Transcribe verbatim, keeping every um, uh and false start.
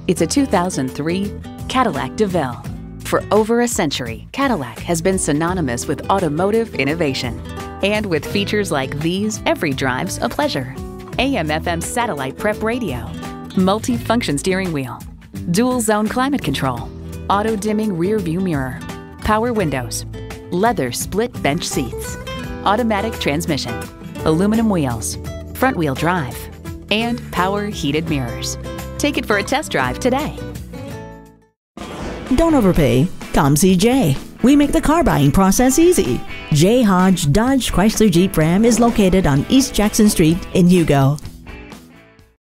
It's a two thousand three Cadillac DeVille. For over a century, Cadillac has been synonymous with automotive innovation. And with features like these, every drive's a pleasure. A M F M satellite prep radio, multi-function steering wheel, dual zone climate control, auto dimming rear view mirror, power windows, leather split bench seats, automatic transmission, aluminum wheels, front wheel drive, and power heated mirrors. Take it for a test drive today. Don't overpay. Come see Jay. We make the car buying process easy. J. Hodge Dodge Chrysler Jeep Ram is located on East Jackson Street in Hugo.